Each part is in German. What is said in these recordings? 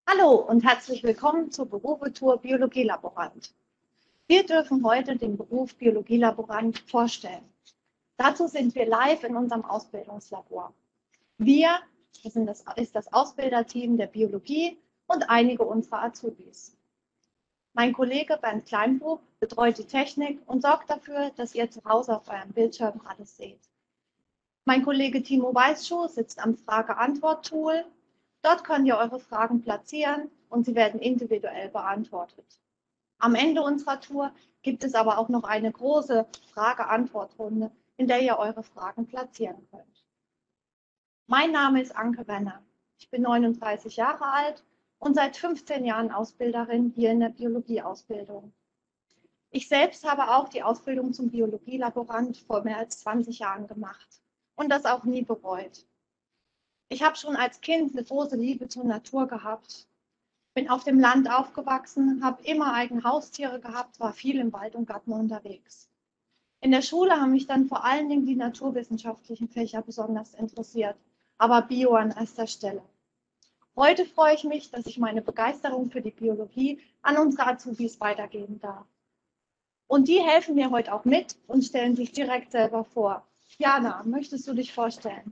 Hallo und herzlich willkommen zur Berufetour Biologielaborant. Wir dürfen heute den Beruf Biologielaborant vorstellen. Dazu sind wir live in unserem Ausbildungslabor. Wir, ist das Ausbilderteam der Biologie und einige unserer Azubis. Mein Kollege Bernd Kleinbuch betreut die Technik und sorgt dafür, dass ihr zu Hause auf eurem Bildschirm alles seht. Mein Kollege Timo Weißschuh sitzt am Frage-Antwort-Tool. Dort könnt ihr eure Fragen platzieren und sie werden individuell beantwortet. Am Ende unserer Tour gibt es aber auch noch eine große Frage-Antwort-Runde, in der ihr eure Fragen platzieren könnt. Mein Name ist Anke Wenner. Ich bin 39 Jahre alt und seit 15 Jahren Ausbilderin hier in der Biologieausbildung. Ich selbst habe auch die Ausbildung zum Biologielaborant vor mehr als 20 Jahren gemacht und das auch nie bereut. Ich habe schon als Kind eine große Liebe zur Natur gehabt, bin auf dem Land aufgewachsen, habe immer eigene Haustiere gehabt, war viel im Wald und Garten unterwegs. In der Schule haben mich dann vor allen Dingen die naturwissenschaftlichen Fächer besonders interessiert, aber Bio an erster Stelle. Heute freue ich mich, dass ich meine Begeisterung für die Biologie an unsere Azubis weitergeben darf. Und die helfen mir heute auch mit und stellen sich direkt selber vor. Jana, möchtest du dich vorstellen?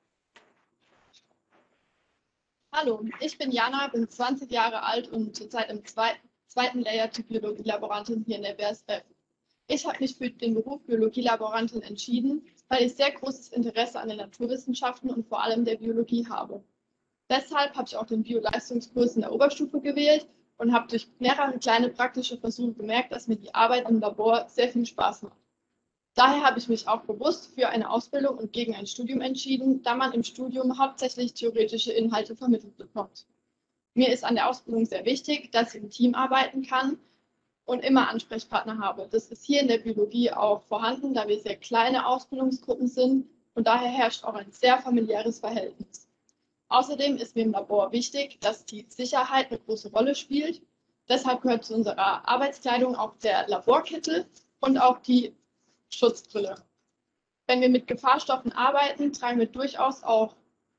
Hallo, ich bin Jana, bin 20 Jahre alt und zurzeit im zweiten Lehrjahr zur Biologielaborantin hier in der BASF. Ich habe mich für den Beruf Biologielaborantin entschieden, weil ich sehr großes Interesse an den Naturwissenschaften und vor allem der Biologie habe. Deshalb habe ich auch den Bio-Leistungskurs in der Oberstufe gewählt und habe durch mehrere kleine praktische Versuche gemerkt, dass mir die Arbeit im Labor sehr viel Spaß macht. Daher habe ich mich auch bewusst für eine Ausbildung und gegen ein Studium entschieden, da man im Studium hauptsächlich theoretische Inhalte vermittelt bekommt. Mir ist an der Ausbildung sehr wichtig, dass ich im Team arbeiten kann und immer Ansprechpartner habe. Das ist hier in der Biologie auch vorhanden, da wir sehr kleine Ausbildungsgruppen sind und daher herrscht auch ein sehr familiäres Verhältnis. Außerdem ist mir im Labor wichtig, dass die Sicherheit eine große Rolle spielt. Deshalb gehört zu unserer Arbeitskleidung auch der Laborkittel und auch die Schutzbrille. Wenn wir mit Gefahrstoffen arbeiten, tragen wir durchaus auch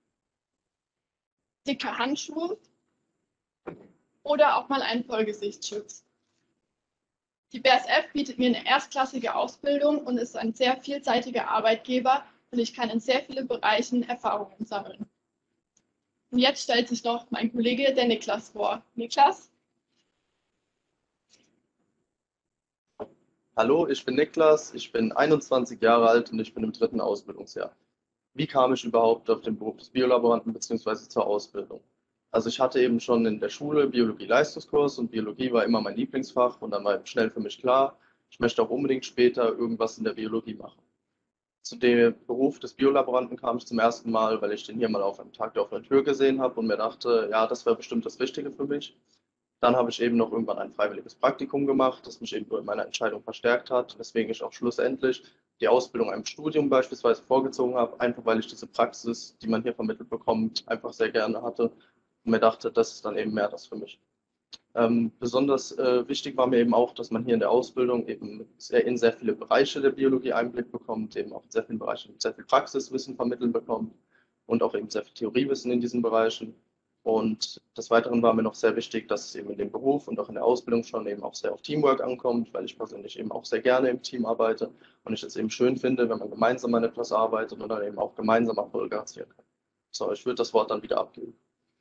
dicke Handschuhe oder auch mal einen Vollgesichtsschutz. Die BASF bietet mir eine erstklassige Ausbildung und ist ein sehr vielseitiger Arbeitgeber und ich kann in sehr vielen Bereichen Erfahrungen sammeln. Und jetzt stellt sich noch mein Kollege, der Niklas, vor. Niklas? Hallo, ich bin Niklas, ich bin 21 Jahre alt und ich bin im 3. Ausbildungsjahr. Wie kam ich überhaupt auf den Beruf des Biolaboranten bzw. zur Ausbildung? Also ich hatte eben schon in der Schule Biologie-Leistungskurs und Biologie war immer mein Lieblingsfach und dann war schnell für mich klar, ich möchte auch unbedingt später irgendwas in der Biologie machen. Zu dem Beruf des Biolaboranten kam ich zum ersten Mal, weil ich den hier mal auf einem Tag der offenen Tür gesehen habe und mir dachte, ja, das wäre bestimmt das Richtige für mich. Dann habe ich eben noch irgendwann ein freiwilliges Praktikum gemacht, das mich eben in meiner Entscheidung verstärkt hat, weswegen ich auch schlussendlich die Ausbildung einem Studium beispielsweise vorgezogen habe, einfach weil ich diese Praxis, die man hier vermittelt bekommt, einfach sehr gerne hatte und mir dachte, das ist dann eben mehr das für mich. Besonders wichtig war mir eben auch, dass man hier in der Ausbildung eben in sehr viele Bereiche der Biologie Einblick bekommt, eben auch in sehr vielen Bereichen sehr viel Praxiswissen vermittelt bekommt und auch eben sehr viel Theoriewissen in diesen Bereichen. Und des Weiteren war mir noch sehr wichtig, dass es eben in dem Beruf und auch in der Ausbildung schon eben auch sehr auf Teamwork ankommt, weil ich persönlich eben auch sehr gerne im Team arbeite und ich es eben schön finde, wenn man gemeinsam an etwas arbeitet und dann eben auch gemeinsam Erfolge erzielen kann. So, ich würde das Wort dann wieder abgeben.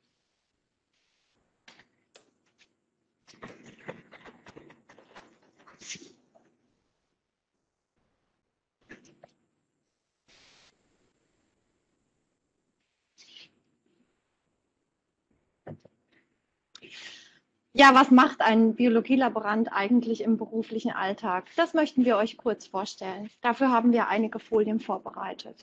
Ja, was macht ein Biologielaborant eigentlich im beruflichen Alltag? Das möchten wir euch kurz vorstellen. Dafür haben wir einige Folien vorbereitet.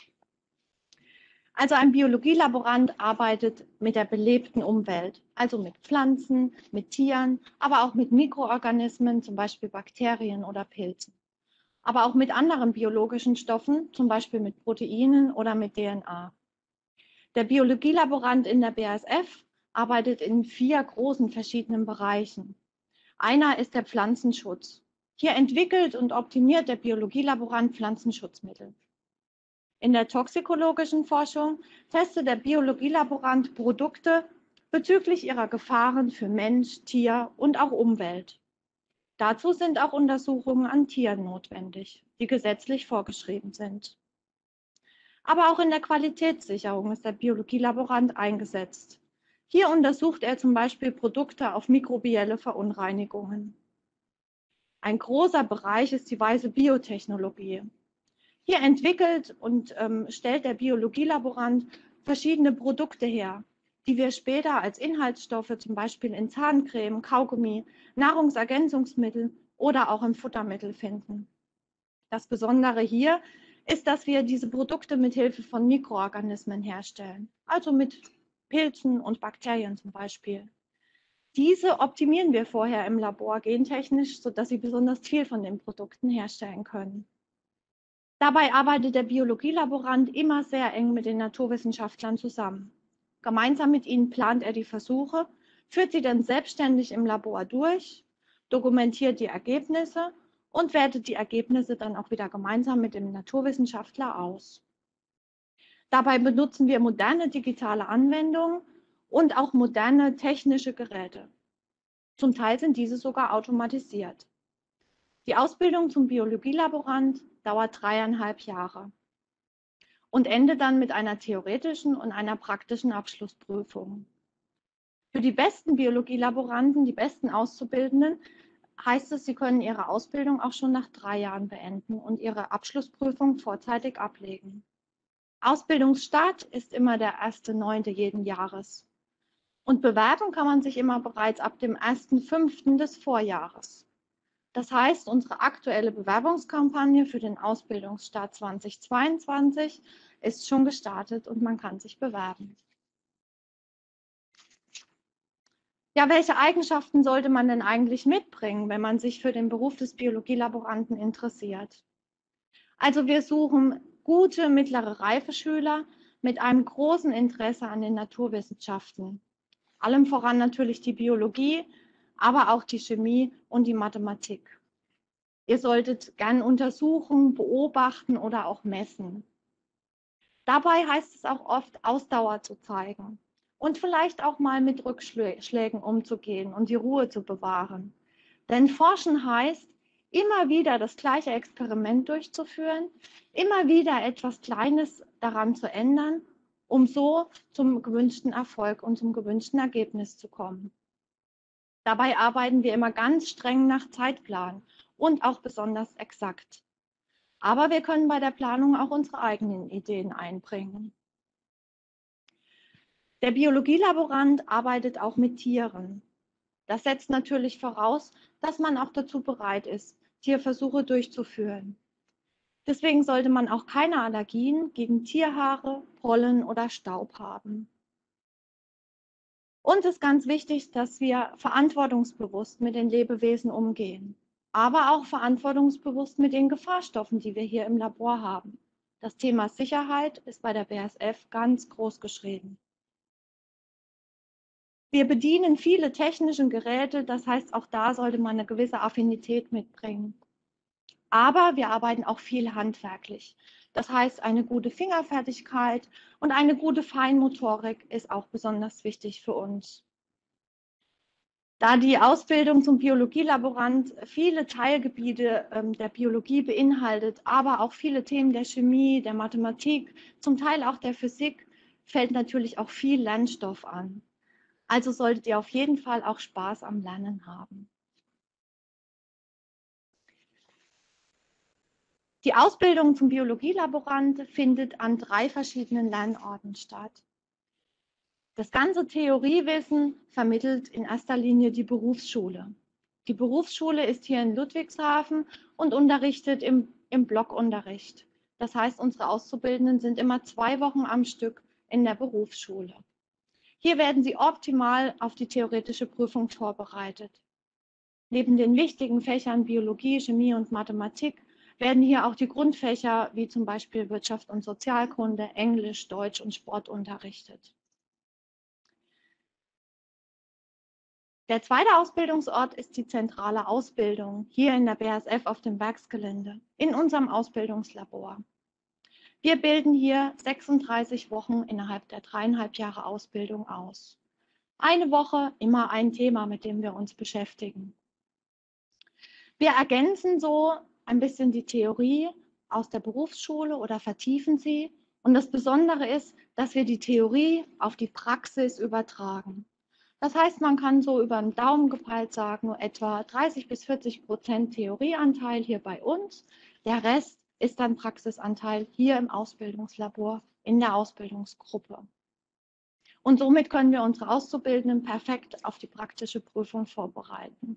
Also ein Biologielaborant arbeitet mit der belebten Umwelt, also mit Pflanzen, mit Tieren, aber auch mit Mikroorganismen, zum Beispiel Bakterien oder Pilzen. Aber auch mit anderen biologischen Stoffen, zum Beispiel mit Proteinen oder mit DNA. Der Biologielaborant in der BASF arbeitet in 4 großen verschiedenen Bereichen. Einer ist der Pflanzenschutz. Hier entwickelt und optimiert der Biologielaborant Pflanzenschutzmittel. In der toxikologischen Forschung testet der Biologielaborant Produkte bezüglich ihrer Gefahren für Mensch, Tier und auch Umwelt. Dazu sind auch Untersuchungen an Tieren notwendig, die gesetzlich vorgeschrieben sind. Aber auch in der Qualitätssicherung ist der Biologielaborant eingesetzt. Hier untersucht er zum Beispiel Produkte auf mikrobielle Verunreinigungen. Ein großer Bereich ist die weiße Biotechnologie. Hier entwickelt und stellt der Biologielaborant verschiedene Produkte her, die wir später als Inhaltsstoffe zum Beispiel in Zahncreme, Kaugummi, Nahrungsergänzungsmittel oder auch im Futtermittel finden. Das Besondere hier ist, dass wir diese Produkte mit Hilfe von Mikroorganismen herstellen, also mit Pilzen und Bakterien zum Beispiel. Diese optimieren wir vorher im Labor gentechnisch, sodass sie besonders viel von den Produkten herstellen können. Dabei arbeitet der Biologielaborant immer sehr eng mit den Naturwissenschaftlern zusammen. Gemeinsam mit ihnen plant er die Versuche, führt sie dann selbstständig im Labor durch, dokumentiert die Ergebnisse und wertet die Ergebnisse dann auch wieder gemeinsam mit dem Naturwissenschaftler aus. Dabei benutzen wir moderne digitale Anwendungen und auch moderne technische Geräte. Zum Teil sind diese sogar automatisiert. Die Ausbildung zum Biologielaborant dauert 3,5 Jahre und endet dann mit einer theoretischen und einer praktischen Abschlussprüfung. Für die besten Biologielaboranten, die besten Auszubildenden, heißt es, sie können ihre Ausbildung auch schon nach 3 Jahren beenden und ihre Abschlussprüfung vorzeitig ablegen. Ausbildungsstart ist immer der 1.9. jeden Jahres. Und bewerben kann man sich immer bereits ab dem 1.5. des Vorjahres. Das heißt, unsere aktuelle Bewerbungskampagne für den Ausbildungsstart 2022 ist schon gestartet und man kann sich bewerben. Ja, welche Eigenschaften sollte man denn eigentlich mitbringen, wenn man sich für den Beruf des Biologielaboranten interessiert? Also wir suchen gute mittlere Reifeschüler mit einem großen Interesse an den Naturwissenschaften. Allem voran natürlich die Biologie, aber auch die Chemie und die Mathematik. Ihr solltet gern untersuchen, beobachten oder auch messen. Dabei heißt es auch oft, Ausdauer zu zeigen und vielleicht auch mal mit Rückschlägen umzugehen und die Ruhe zu bewahren. Denn Forschen heißt, immer wieder das gleiche Experiment durchzuführen, immer wieder etwas Kleines daran zu ändern, um so zum gewünschten Erfolg und zum gewünschten Ergebnis zu kommen. Dabei arbeiten wir immer ganz streng nach Zeitplan und auch besonders exakt. Aber wir können bei der Planung auch unsere eigenen Ideen einbringen. Der Biologielaborant arbeitet auch mit Tieren. Das setzt natürlich voraus, dass man auch dazu bereit ist, Tierversuche durchzuführen. Deswegen sollte man auch keine Allergien gegen Tierhaare, Pollen oder Staub haben. Uns ist ganz wichtig, dass wir verantwortungsbewusst mit den Lebewesen umgehen, aber auch verantwortungsbewusst mit den Gefahrstoffen, die wir hier im Labor haben. Das Thema Sicherheit ist bei der BASF ganz groß geschrieben. Wir bedienen viele technische Geräte, das heißt, auch da sollte man eine gewisse Affinität mitbringen. Aber wir arbeiten auch viel handwerklich. Das heißt, eine gute Fingerfertigkeit und eine gute Feinmotorik ist auch besonders wichtig für uns. Da die Ausbildung zum Biologielaborant viele Teilgebiete der Biologie beinhaltet, aber auch viele Themen der Chemie, der Mathematik, zum Teil auch der Physik, fällt natürlich auch viel Lernstoff an. Also solltet ihr auf jeden Fall auch Spaß am Lernen haben. Die Ausbildung zum Biologielaborant findet an 3 verschiedenen Lernorten statt. Das ganze Theoriewissen vermittelt in erster Linie die Berufsschule. Die Berufsschule ist hier in Ludwigshafen und unterrichtet im Blockunterricht. Das heißt, unsere Auszubildenden sind immer 2 Wochen am Stück in der Berufsschule. Hier werden sie optimal auf die theoretische Prüfung vorbereitet. Neben den wichtigen Fächern Biologie, Chemie und Mathematik werden hier auch die Grundfächer wie zum Beispiel Wirtschaft und Sozialkunde, Englisch, Deutsch und Sport unterrichtet. Der zweite Ausbildungsort ist die zentrale Ausbildung, hier in der BASF auf dem Werksgelände, in unserem Ausbildungslabor. Wir bilden hier 36 Wochen innerhalb der 3,5 Jahre Ausbildung aus. Eine Woche, immer ein Thema, mit dem wir uns beschäftigen. Wir ergänzen so ein bisschen die Theorie aus der Berufsschule oder vertiefen sie. Und das Besondere ist, dass wir die Theorie auf die Praxis übertragen. Das heißt, man kann so über den Daumen gepeilt sagen, etwa 30-40% Theorieanteil hier bei uns. Der Rest ist dann Praxisanteil hier im Ausbildungslabor, in der Ausbildungsgruppe. Und somit können wir unsere Auszubildenden perfekt auf die praktische Prüfung vorbereiten.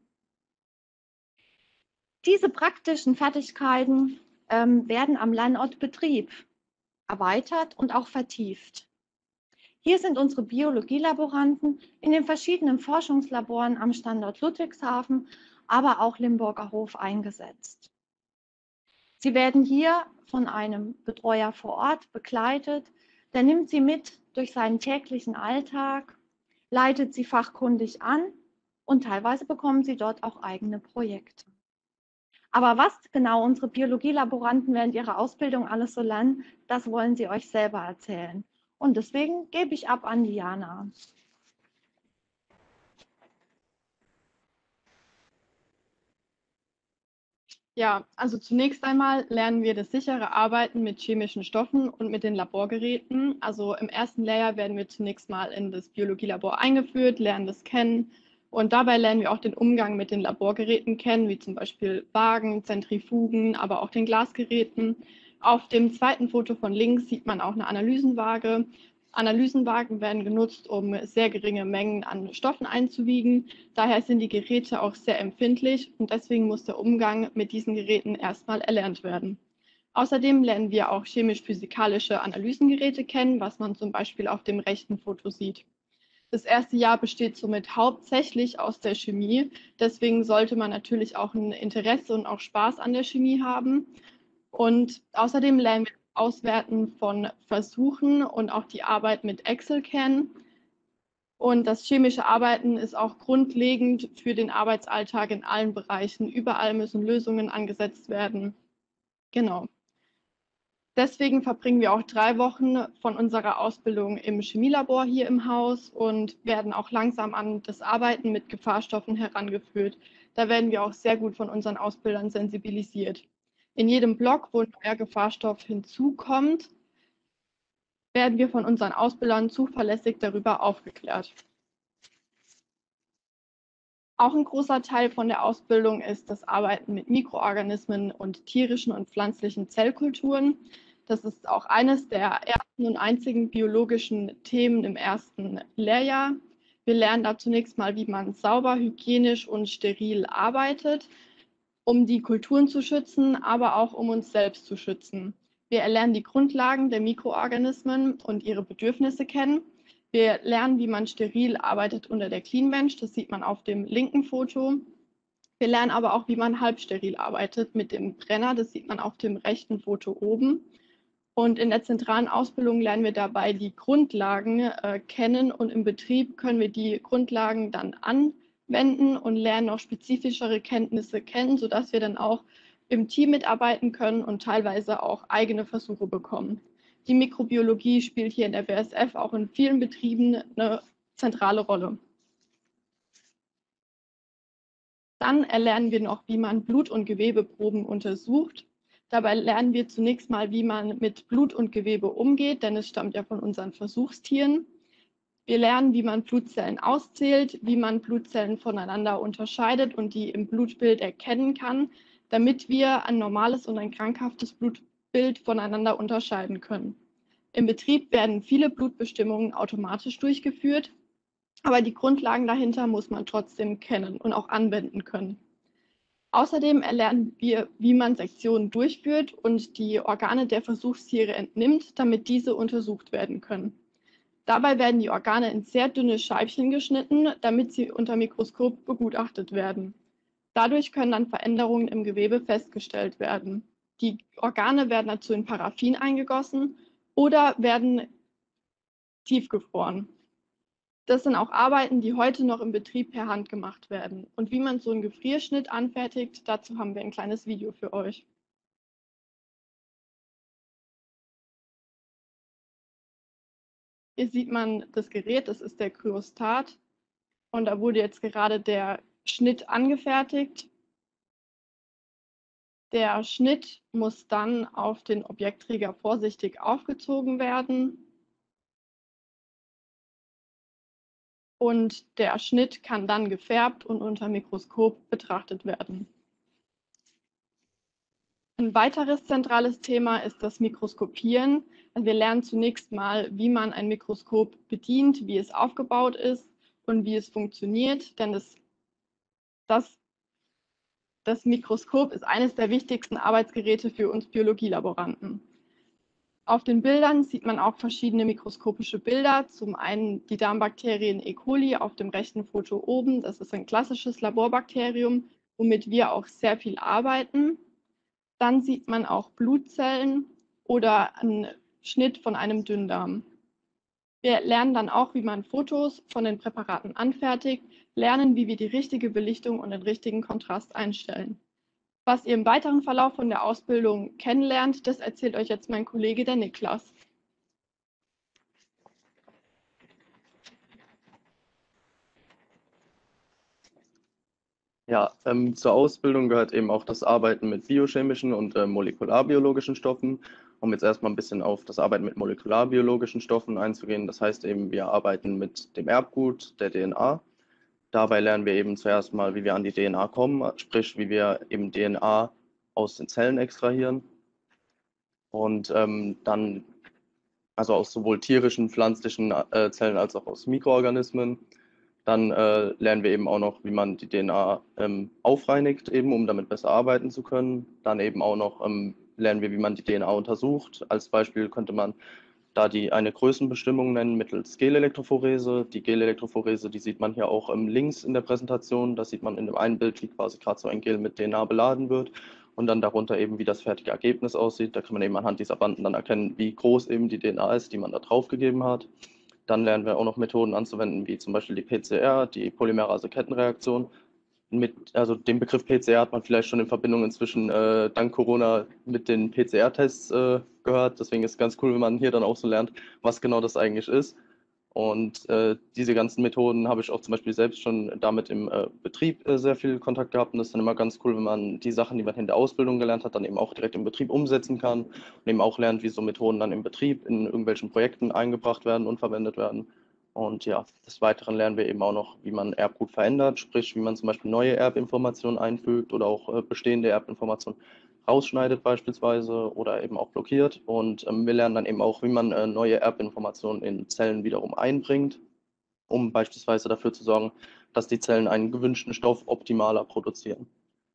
Diese praktischen Fertigkeiten werden am Lernort Betrieb erweitert und auch vertieft. Hier sind unsere Biologielaboranten in den verschiedenen Forschungslaboren am Standort Ludwigshafen, aber auch Limburger Hof eingesetzt. Sie werden hier von einem Betreuer vor Ort begleitet, der nimmt sie mit durch seinen täglichen Alltag, leitet sie fachkundig an und teilweise bekommen sie dort auch eigene Projekte. Aber was genau unsere Biologielaboranten während ihrer Ausbildung alles so lernen, das wollen sie euch selber erzählen. Und deswegen gebe ich ab an Diana. Ja, also zunächst einmal lernen wir das sichere Arbeiten mit chemischen Stoffen und mit den Laborgeräten. Also im ersten Lehrjahr werden wir zunächst mal in das Biologielabor eingeführt, lernen das kennen und dabei lernen wir auch den Umgang mit den Laborgeräten kennen, wie zum Beispiel Wagen, Zentrifugen, aber auch den Glasgeräten. Auf dem zweiten Foto von links sieht man auch eine Analysenwaage. Analysenwagen werden genutzt, um sehr geringe Mengen an Stoffen einzuwiegen. Daher sind die Geräte auch sehr empfindlich und deswegen muss der Umgang mit diesen Geräten erstmal erlernt werden. Außerdem lernen wir auch chemisch-physikalische Analysengeräte kennen, was man zum Beispiel auf dem rechten Foto sieht. Das erste Jahr besteht somit hauptsächlich aus der Chemie. Deswegen sollte man natürlich auch ein Interesse und auch Spaß an der Chemie haben. Und außerdem lernen wir Auswerten von Versuchen und auch die Arbeit mit Excel kennen. Und das chemische Arbeiten ist auch grundlegend für den Arbeitsalltag in allen Bereichen. Überall müssen Lösungen angesetzt werden. Genau. Deswegen verbringen wir auch 3 Wochen von unserer Ausbildung im Chemielabor hier im Haus und werden auch langsam an das Arbeiten mit Gefahrstoffen herangeführt. Da werden wir auch sehr gut von unseren Ausbildern sensibilisiert. In jedem Block, wo ein neuer Gefahrstoff hinzukommt, werden wir von unseren Ausbildern zuverlässig darüber aufgeklärt. Auch ein großer Teil von der Ausbildung ist das Arbeiten mit Mikroorganismen und tierischen und pflanzlichen Zellkulturen. Das ist auch eines der ersten und einzigen biologischen Themen im ersten Lehrjahr. Wir lernen da zunächst mal, wie man sauber, hygienisch und steril arbeitet, um die Kulturen zu schützen, aber auch um uns selbst zu schützen. Wir erlernen die Grundlagen der Mikroorganismen und ihre Bedürfnisse kennen. Wir lernen, wie man steril arbeitet unter der Cleanbench, das sieht man auf dem linken Foto. Wir lernen aber auch, wie man halbsteril arbeitet mit dem Brenner, das sieht man auf dem rechten Foto oben. Und in der zentralen Ausbildung lernen wir dabei die Grundlagen kennen und im Betrieb können wir die Grundlagen dann anwenden und lernen auch spezifischere Kenntnisse kennen, sodass wir dann auch im Team mitarbeiten können und teilweise auch eigene Versuche bekommen. Die Mikrobiologie spielt hier in der BASF auch in vielen Betrieben eine zentrale Rolle. Dann erlernen wir noch, wie man Blut- und Gewebeproben untersucht. Dabei lernen wir zunächst mal, wie man mit Blut und Gewebe umgeht, denn es stammt ja von unseren Versuchstieren. Wir lernen, wie man Blutzellen auszählt, wie man Blutzellen voneinander unterscheidet und die im Blutbild erkennen kann, damit wir ein normales und ein krankhaftes Blutbild voneinander unterscheiden können. Im Betrieb werden viele Blutbestimmungen automatisch durchgeführt, aber die Grundlagen dahinter muss man trotzdem kennen und auch anwenden können. Außerdem erlernen wir, wie man Sektionen durchführt und die Organe der Versuchstiere entnimmt, damit diese untersucht werden können. Dabei werden die Organe in sehr dünne Scheibchen geschnitten, damit sie unter Mikroskop begutachtet werden. Dadurch können dann Veränderungen im Gewebe festgestellt werden. Die Organe werden dazu in Paraffin eingegossen oder werden tiefgefroren. Das sind auch Arbeiten, die heute noch im Betrieb per Hand gemacht werden. Und wie man so einen Gefrierschnitt anfertigt, dazu haben wir ein kleines Video für euch. Hier sieht man das Gerät, das ist der Kryostat. Und da wurde jetzt gerade der Schnitt angefertigt. Der Schnitt muss dann auf den Objektträger vorsichtig aufgezogen werden. Und der Schnitt kann dann gefärbt und unter Mikroskop betrachtet werden. Ein weiteres zentrales Thema ist das Mikroskopieren. Also wir lernen zunächst mal, wie man ein Mikroskop bedient, wie es aufgebaut ist und wie es funktioniert. Denn das Mikroskop ist eines der wichtigsten Arbeitsgeräte für uns Biologielaboranten. Auf den Bildern sieht man auch verschiedene mikroskopische Bilder. Zum einen die Darmbakterien E. coli auf dem rechten Foto oben. Das ist ein klassisches Laborbakterium, womit wir auch sehr viel arbeiten. Dann sieht man auch Blutzellen oder einen Schnitt von einem Dünndarm. Wir lernen dann auch, wie man Fotos von den Präparaten anfertigt, lernen, wie wir die richtige Belichtung und den richtigen Kontrast einstellen. Was ihr im weiteren Verlauf von der Ausbildung kennenlernt, das erzählt euch jetzt mein Kollege, der Niklas. Ja, zur Ausbildung gehört eben auch das Arbeiten mit biochemischen und molekularbiologischen Stoffen. Um jetzt erstmal ein bisschen auf das Arbeiten mit molekularbiologischen Stoffen einzugehen. Das heißt eben, wir arbeiten mit dem Erbgut der DNA. Dabei lernen wir eben zuerst mal, wie wir an die DNA kommen, sprich, wie wir eben DNA aus den Zellen extrahieren. Und dann, also aus sowohl tierischen, pflanzlichen Zellen als auch aus Mikroorganismen. Dann lernen wir eben auch noch, wie man die DNA aufreinigt, eben, um damit besser arbeiten zu können. Dann eben auch noch lernen wir, wie man die DNA untersucht. Als Beispiel könnte man da eine Größenbestimmung nennen mittels Gelelektrophorese. Die Gelelektrophorese, die sieht man hier auch links in der Präsentation. Da sieht man in dem einen Bild, wie quasi gerade so ein Gel mit DNA beladen wird. Und dann darunter eben, wie das fertige Ergebnis aussieht. Da kann man eben anhand dieser Banden dann erkennen, wie groß eben die DNA ist, die man da drauf gegeben hat. Dann lernen wir auch noch Methoden anzuwenden, wie zum Beispiel die PCR, die Polymerase-Kettenreaktion. Also den Begriff PCR hat man vielleicht schon in Verbindung inzwischen dank Corona mit den PCR-Tests gehört. Deswegen ist es ganz cool, wenn man hier dann auch so lernt, was genau das eigentlich ist. Und diese ganzen Methoden habe ich auch zum Beispiel selbst schon damit im Betrieb sehr viel Kontakt gehabt. Und das ist dann immer ganz cool, wenn man die Sachen, die man in der Ausbildung gelernt hat, dann eben auch direkt im Betrieb umsetzen kann und eben auch lernt, wie so Methoden dann im Betrieb in irgendwelchen Projekten eingebracht werden und verwendet werden. Und ja, des Weiteren lernen wir eben auch noch, wie man Erbgut verändert, sprich, wie man zum Beispiel neue Erbinformationen einfügt oder auch bestehende Erbinformationen rausschneidet beispielsweise oder eben auch blockiert. Und wir lernen dann eben auch, wie man neue Erbinformationen in Zellen wiederum einbringt, um beispielsweise dafür zu sorgen, dass die Zellen einen gewünschten Stoff optimaler produzieren.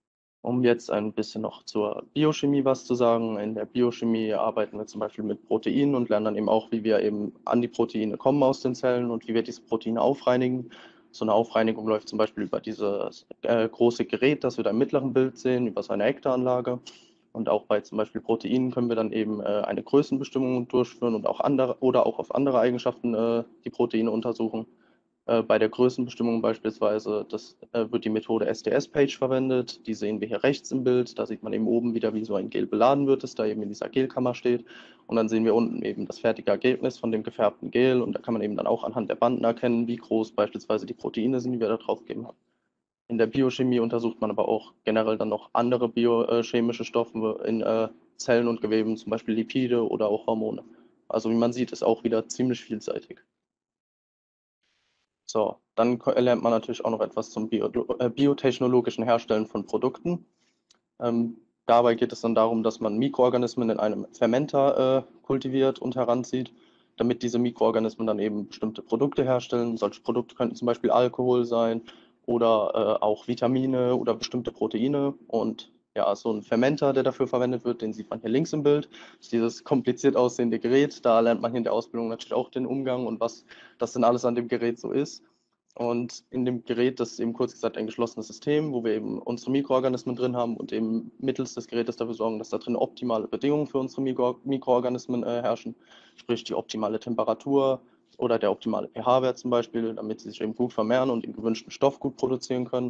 Um jetzt ein bisschen noch zur Biochemie was zu sagen. In der Biochemie arbeiten wir zum Beispiel mit Proteinen und lernen dann eben auch, wie wir eben an die Proteine kommen aus den Zellen und wie wir diese Proteine aufreinigen. So eine Aufreinigung läuft zum Beispiel über dieses große Gerät, das wir da im mittleren Bild sehen, über so eine Ektaranlage. Und auch bei zum Beispiel Proteinen können wir dann eben eine Größenbestimmung durchführen und auch auf andere Eigenschaften die Proteine untersuchen. Bei der Größenbestimmung beispielsweise, wird die Methode SDS-Page verwendet. Die sehen wir hier rechts im Bild. Da sieht man eben oben wieder, wie so ein Gel beladen wird, das da eben in dieser Gelkammer steht. Und dann sehen wir unten eben das fertige Ergebnis von dem gefärbten Gel. Und da kann man eben dann auch anhand der Banden erkennen, wie groß beispielsweise die Proteine sind, die wir da drauf gegeben haben. In der Biochemie untersucht man aber auch generell dann noch andere biochemische Stoffe in Zellen und Geweben, zum Beispiel Lipide oder auch Hormone. Also wie man sieht, ist auch wieder ziemlich vielseitig. So, dann lernt man natürlich auch noch etwas zum biotechnologischen Herstellen von Produkten. Dabei geht es dann darum, dass man Mikroorganismen in einem Fermenter kultiviert und heranzieht, damit diese Mikroorganismen dann eben bestimmte Produkte herstellen. Solche Produkte könnten zum Beispiel Alkohol sein oder auch Vitamine oder bestimmte Proteine. Und ja, so ein Fermenter, der dafür verwendet wird, den sieht man hier links im Bild. Das ist dieses kompliziert aussehende Gerät. Da lernt man hier in der Ausbildung natürlich auch den Umgang und was das denn alles an dem Gerät so ist. Und in dem Gerät, das ist eben kurz gesagt ein geschlossenes System, wo wir eben unsere Mikroorganismen drin haben und eben mittels des Gerätes dafür sorgen, dass da drin optimale Bedingungen für unsere Mikroorganismen herrschen, sprich die optimale Temperatur oder der optimale pH-Wert zum Beispiel, damit sie sich eben gut vermehren und den gewünschten Stoff gut produzieren können.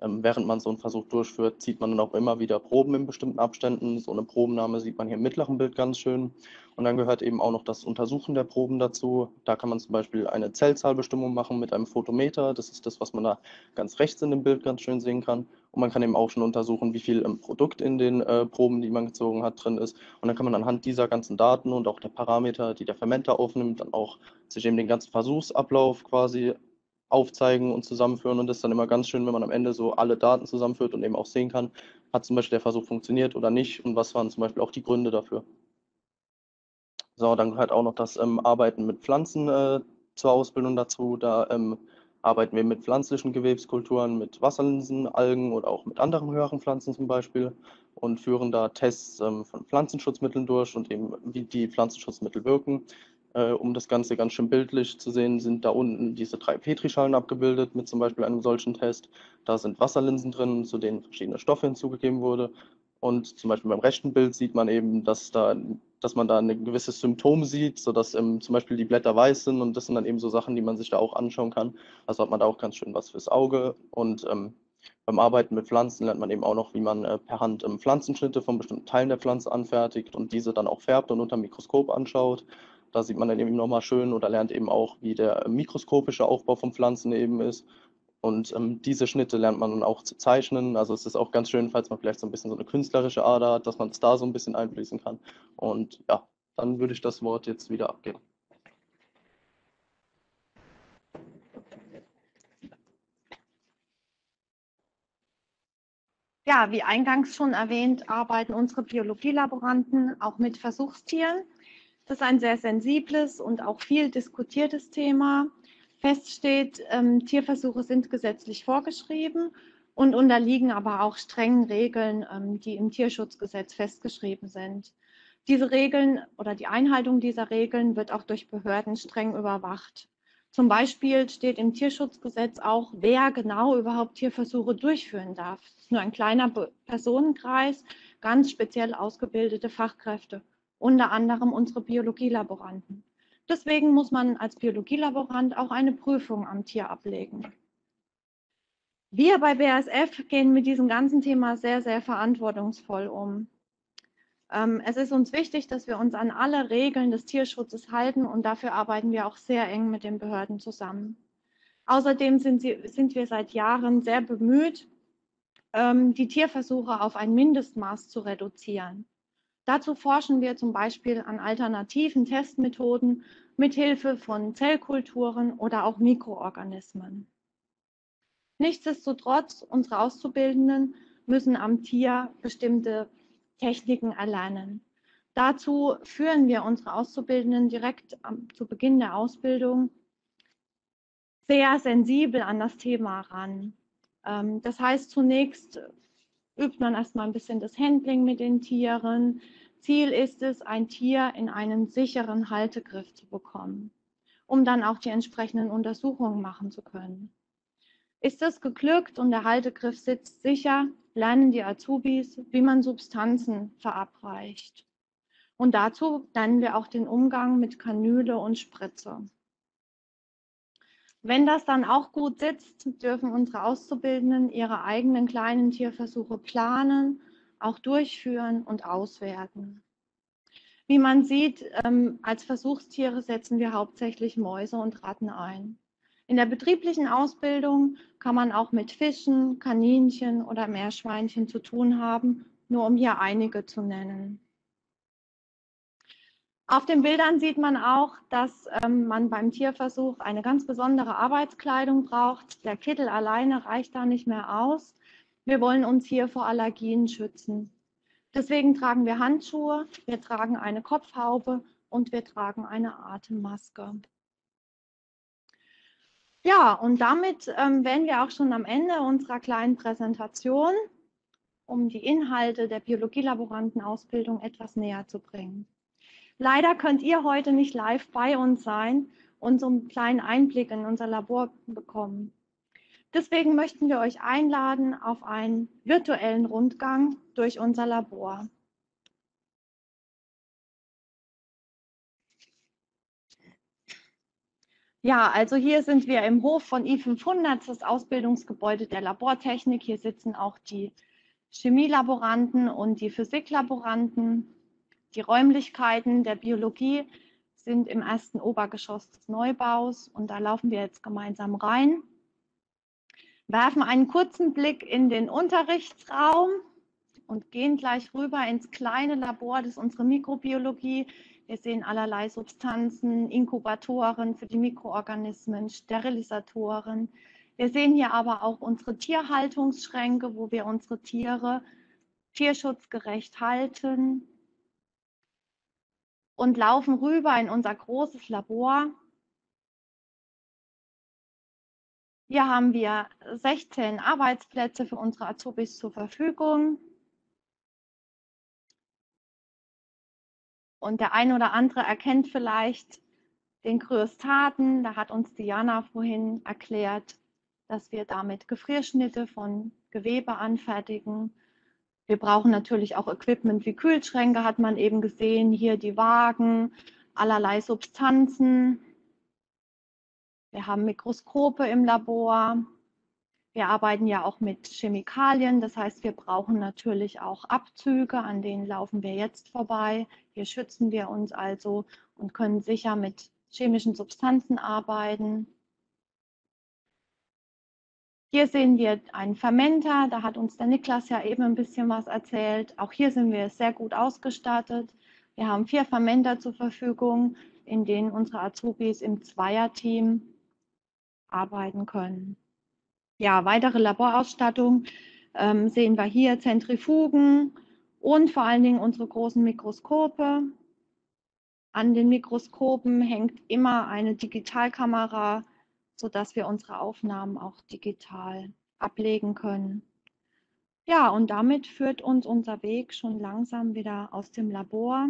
Während man so einen Versuch durchführt, zieht man dann auch immer wieder Proben in bestimmten Abständen. So eine Probennahme sieht man hier im mittleren Bild ganz schön. Und dann gehört eben auch noch das Untersuchen der Proben dazu. Da kann man zum Beispiel eine Zellzahlbestimmung machen mit einem Photometer. Das ist das, was man da ganz rechts in dem Bild ganz schön sehen kann. Und man kann eben auch schon untersuchen, wie viel im Produkt in den Proben, die man gezogen hat, drin ist. Und dann kann man anhand dieser ganzen Daten und auch der Parameter, die der Fermenter aufnimmt, dann auch sich eben den ganzen Versuchsablauf quasi aufzeigen und zusammenführen. Und das ist dann immer ganz schön, wenn man am Ende so alle Daten zusammenführt und eben auch sehen kann, hat zum Beispiel der Versuch funktioniert oder nicht und was waren zum Beispiel auch die Gründe dafür. So, dann gehört auch noch das Arbeiten mit Pflanzen zur Ausbildung dazu. Da arbeiten wir mit pflanzlichen Gewebskulturen, mit Wasserlinsen, Algen oder auch mit anderen höheren Pflanzen zum Beispiel und führen da Tests von Pflanzenschutzmitteln durch und eben wie die Pflanzenschutzmittel wirken. Um das Ganze ganz schön bildlich zu sehen, sind da unten diese 3 Petrischalen abgebildet mit zum Beispiel einem solchen Test. Da sind Wasserlinsen drin, zu denen verschiedene Stoffe hinzugegeben wurde. Und zum Beispiel beim rechten Bild sieht man eben, dass man da ein gewisses Symptom sieht, sodass zum Beispiel die Blätter weiß sind und das sind dann eben so Sachen, die man sich da auch anschauen kann. Also hat man da auch ganz schön was fürs Auge und beim Arbeiten mit Pflanzen lernt man eben auch noch, wie man per Hand Pflanzenschnitte von bestimmten Teilen der Pflanze anfertigt und diese dann auch färbt und unter dem Mikroskop anschaut. Da sieht man dann eben nochmal schön oder lernt eben auch, wie der mikroskopische Aufbau von Pflanzen eben ist. Und diese Schnitte lernt man dann auch zu zeichnen. Also es ist auch ganz schön, falls man vielleicht so ein bisschen so eine künstlerische Ader hat, dass man es da so ein bisschen einfließen kann. Und ja, dann würde ich das Wort jetzt wieder abgeben. Ja, wie eingangs schon erwähnt, arbeiten unsere Biologielaboranten auch mit Versuchstieren. Das ist ein sehr sensibles und auch viel diskutiertes Thema. Fest steht, Tierversuche sind gesetzlich vorgeschrieben und unterliegen aber auch strengen Regeln, die im Tierschutzgesetz festgeschrieben sind. Diese Regeln oder die Einhaltung dieser Regeln wird auch durch Behörden streng überwacht. Zum Beispiel steht im Tierschutzgesetz auch, wer genau überhaupt Tierversuche durchführen darf. Das ist nur ein kleiner Personenkreis, ganz speziell ausgebildete Fachkräfte, unter anderem unsere Biologielaboranten. Deswegen muss man als Biologielaborant auch eine Prüfung am Tier ablegen. Wir bei BASF gehen mit diesem ganzen Thema sehr, sehr verantwortungsvoll um. Es ist uns wichtig, dass wir uns an alle Regeln des Tierschutzes halten und dafür arbeiten wir auch sehr eng mit den Behörden zusammen. Außerdem sind wir seit Jahren sehr bemüht, die Tierversuche auf ein Mindestmaß zu reduzieren. Dazu forschen wir zum Beispiel an alternativen Testmethoden mit Hilfe von Zellkulturen oder auch Mikroorganismen. Nichtsdestotrotz, unsere Auszubildenden müssen am Tier bestimmte Techniken erlernen. Dazu führen wir unsere Auszubildenden direkt zu Beginn der Ausbildung sehr sensibel an das Thema ran. Das heißt, zunächst übt man erstmal ein bisschen das Handling mit den Tieren. Ziel ist es, ein Tier in einen sicheren Haltegriff zu bekommen, um dann auch die entsprechenden Untersuchungen machen zu können. Ist das geglückt und der Haltegriff sitzt sicher, lernen die Azubis, wie man Substanzen verabreicht. Und dazu lernen wir auch den Umgang mit Kanüle und Spritze. Wenn das dann auch gut sitzt, dürfen unsere Auszubildenden ihre eigenen kleinen Tierversuche planen, auch durchführen und auswerten. Wie man sieht, als Versuchstiere setzen wir hauptsächlich Mäuse und Ratten ein. In der betrieblichen Ausbildung kann man auch mit Fischen, Kaninchen oder Meerschweinchen zu tun haben, nur um hier einige zu nennen. Auf den Bildern sieht man auch, dass man beim Tierversuch eine ganz besondere Arbeitskleidung braucht. Der Kittel alleine reicht da nicht mehr aus. Wir wollen uns hier vor Allergien schützen. Deswegen tragen wir Handschuhe, wir tragen eine Kopfhaube und wir tragen eine Atemmaske. Ja, und damit wären wir auch schon am Ende unserer kleinen Präsentation, um die Inhalte der Biologielaborantenausbildung etwas näher zu bringen. Leider könnt ihr heute nicht live bei uns sein und so einen kleinen Einblick in unser Labor bekommen. Deswegen möchten wir euch einladen auf einen virtuellen Rundgang durch unser Labor. Ja, also hier sind wir im Hof von I500, das Ausbildungsgebäude der Labortechnik. Hier sitzen auch die Chemielaboranten und die Physiklaboranten. Die Räumlichkeiten der Biologie sind im ersten Obergeschoss des Neubaus und da laufen wir jetzt gemeinsam rein. Werfen einen kurzen Blick in den Unterrichtsraum und gehen gleich rüber ins kleine Labor, das ist unsere Mikrobiologie. Wir sehen allerlei Substanzen, Inkubatoren für die Mikroorganismen, Sterilisatoren. Wir sehen hier aber auch unsere Tierhaltungsschränke, wo wir unsere Tiere tierschutzgerecht halten und laufen rüber in unser großes Labor. Hier haben wir 16 Arbeitsplätze für unsere Azubis zur Verfügung. Und der ein oder andere erkennt vielleicht den Kryostaten. Da hat uns Diana vorhin erklärt, dass wir damit Gefrierschnitte von Gewebe anfertigen. Wir brauchen natürlich auch Equipment wie Kühlschränke, hat man eben gesehen. Hier die Waagen, allerlei Substanzen. Wir haben Mikroskope im Labor. Wir arbeiten ja auch mit Chemikalien, das heißt, wir brauchen natürlich auch Abzüge, an denen laufen wir jetzt vorbei. Hier schützen wir uns also und können sicher mit chemischen Substanzen arbeiten. Hier sehen wir einen Fermenter, da hat uns der Niklas ja eben ein bisschen was erzählt. Auch hier sind wir sehr gut ausgestattet. Wir haben 4 Fermenter zur Verfügung, in denen unsere Azubis im Zweierteam arbeiten können. Ja, weitere Laborausstattung sehen wir hier, Zentrifugen und vor allen Dingen unsere großen Mikroskope. An den Mikroskopen hängt immer eine Digitalkamera, sodass wir unsere Aufnahmen auch digital ablegen können. Ja, und damit führt uns unser Weg schon langsam wieder aus dem Labor.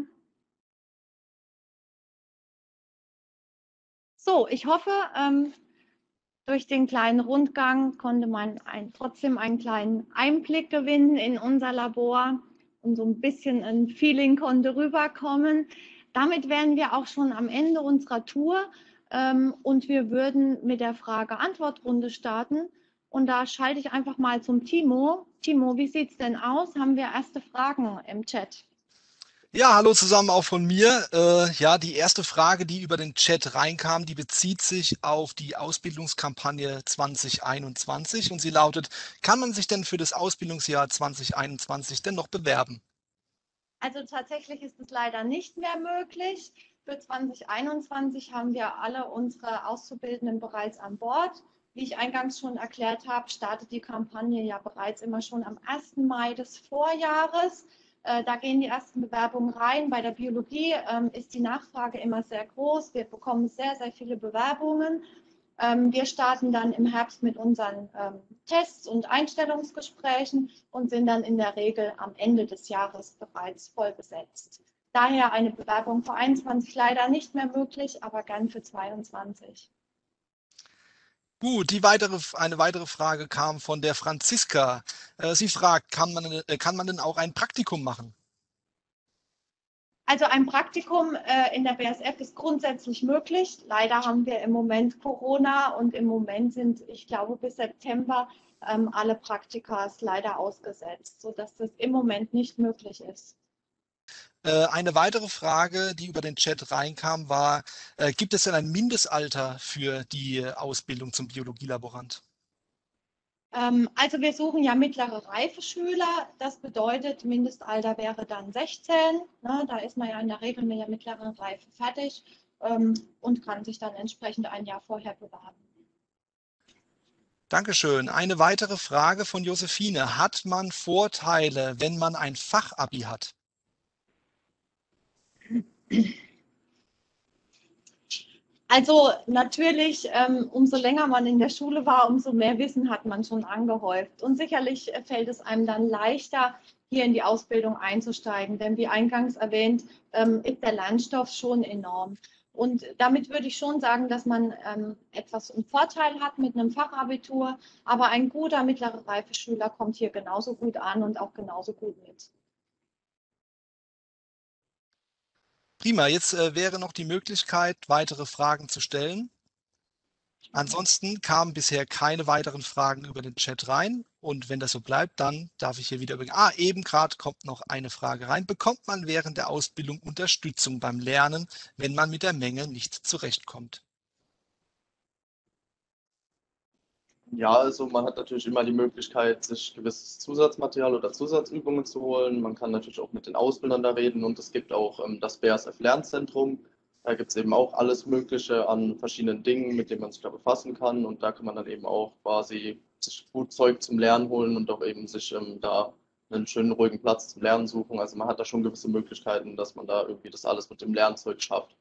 So, ich hoffe, durch den kleinen Rundgang konnte man trotzdem einen kleinen Einblick gewinnen in unser Labor und so ein bisschen ein Feeling konnte rüberkommen. Damit wären wir auch schon am Ende unserer Tour und wir würden mit der Frage-Antwort-Runde starten. Und da schalte ich einfach mal zum Timo. Timo, wie sieht es denn aus? Haben wir erste Fragen im Chat? Ja, hallo zusammen auch von mir. Ja, die erste Frage, die über den Chat reinkam, die bezieht sich auf die Ausbildungskampagne 2021 und sie lautet: Kann man sich denn für das Ausbildungsjahr 2021 denn noch bewerben? Also tatsächlich ist es leider nicht mehr möglich. Für 2021 haben wir alle unsere Auszubildenden bereits an Bord. Wie ich eingangs schon erklärt habe, startet die Kampagne ja bereits immer schon am 1. Mai des Vorjahres. Da gehen die ersten Bewerbungen rein. Bei der Biologie ist die Nachfrage immer sehr groß. Wir bekommen sehr, sehr viele Bewerbungen. Wir starten dann im Herbst mit unseren Tests und Einstellungsgesprächen und sind dann in der Regel am Ende des Jahres bereits voll besetzt. Daher eine Bewerbung für 2021 leider nicht mehr möglich, aber gern für 2022. Gut, eine weitere Frage kam von der Franziska. Sie fragt, kann man denn auch ein Praktikum machen? Also ein Praktikum in der BASF ist grundsätzlich möglich. Leider haben wir im Moment Corona und im Moment sind, ich glaube, bis September alle Praktikas leider ausgesetzt, sodass das im Moment nicht möglich ist. Eine weitere Frage, die über den Chat reinkam, war: Gibt es denn ein Mindestalter für die Ausbildung zum Biologielaborant? Also wir suchen ja mittlere Reifeschüler. Das bedeutet, Mindestalter wäre dann 16. Ne? Da ist man ja in der Regel mit der mittleren Reife fertig und kann sich dann entsprechend ein Jahr vorher bewerben. Dankeschön. Eine weitere Frage von Josephine: Hat man Vorteile, wenn man ein Fachabi hat? Also natürlich, umso länger man in der Schule war, umso mehr Wissen hat man schon angehäuft. Und sicherlich fällt es einem dann leichter, hier in die Ausbildung einzusteigen. Denn wie eingangs erwähnt, ist der Lernstoff schon enorm. Und damit würde ich schon sagen, dass man etwas einen Vorteil hat mit einem Fachabitur. Aber ein guter mittlerer Reifeschüler kommt hier genauso gut an und auch genauso gut mit. Prima, jetzt wäre noch die Möglichkeit, weitere Fragen zu stellen. Ansonsten kamen bisher keine weiteren Fragen über den Chat rein. Und wenn das so bleibt, dann darf ich hier wieder über. Eben gerade kommt noch eine Frage rein. Bekommt man während der Ausbildung Unterstützung beim Lernen, wenn man mit der Menge nicht zurechtkommt? Ja, also man hat natürlich immer die Möglichkeit, sich gewisses Zusatzmaterial oder Zusatzübungen zu holen. Man kann natürlich auch mit den Ausbildern da reden und es gibt auch das BASF Lernzentrum. Da gibt es eben auch alles Mögliche an verschiedenen Dingen, mit denen man sich da befassen kann. Und da kann man dann eben auch quasi sich gut Zeug zum Lernen holen und auch eben sich da einen schönen, ruhigen Platz zum Lernen suchen. Also man hat da schon gewisse Möglichkeiten, dass man da irgendwie das alles mit dem Lernzeug schafft.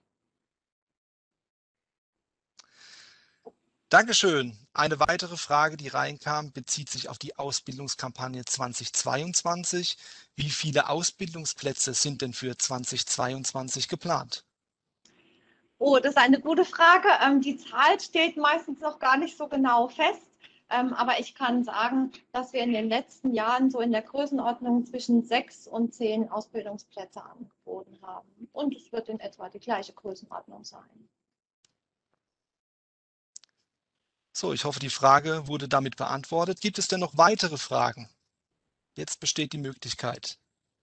Dankeschön. Eine weitere Frage, die reinkam, bezieht sich auf die Ausbildungskampagne 2022. Wie viele Ausbildungsplätze sind denn für 2022 geplant? Oh, das ist eine gute Frage. Die Zahl steht meistens noch gar nicht so genau fest. Aber ich kann sagen, dass wir in den letzten Jahren so in der Größenordnung zwischen 6 und 10 Ausbildungsplätze angeboten haben. Und es wird in etwa die gleiche Größenordnung sein. So, ich hoffe, die Frage wurde damit beantwortet. Gibt es denn noch weitere Fragen? Jetzt besteht die Möglichkeit.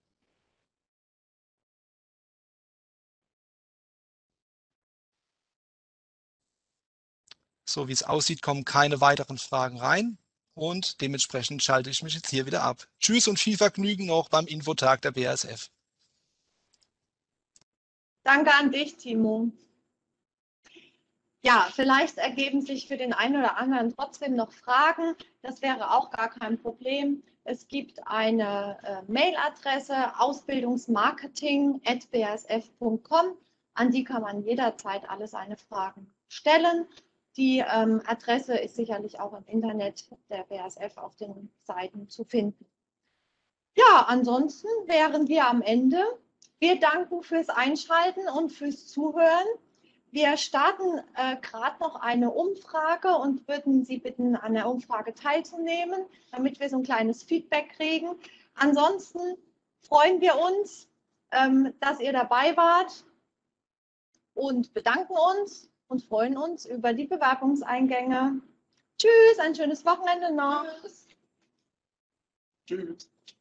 So wie es aussieht, kommen keine weiteren Fragen rein und dementsprechend schalte ich mich jetzt hier wieder ab. Tschüss und viel Vergnügen noch beim Infotag der BASF. Danke an dich, Timo. Ja, vielleicht ergeben sich für den einen oder anderen trotzdem noch Fragen. Das wäre auch gar kein Problem. Es gibt eine Mailadresse ausbildungsmarketing@basf.com. An die kann man jederzeit alle seine Fragen stellen. Die Adresse ist sicherlich auch im Internet der BASF auf den Seiten zu finden. Ja, ansonsten wären wir am Ende. Wir danken fürs Einschalten und fürs Zuhören. Wir starten gerade noch eine Umfrage und würden Sie bitten, an der Umfrage teilzunehmen, damit wir so ein kleines Feedback kriegen. Ansonsten freuen wir uns, dass ihr dabei wart und bedanken uns und freuen uns über die Bewerbungseingänge. Tschüss, ein schönes Wochenende noch. Tschüss.